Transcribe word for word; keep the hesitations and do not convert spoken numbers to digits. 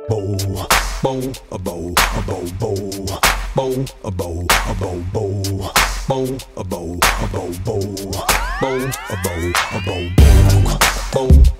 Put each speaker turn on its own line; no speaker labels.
bow, bow, a bow, a bow, bow, bow, a bow, a bow, bow, bow, a bow, a bow, bow, bow, a bow, a bow, bow, bow.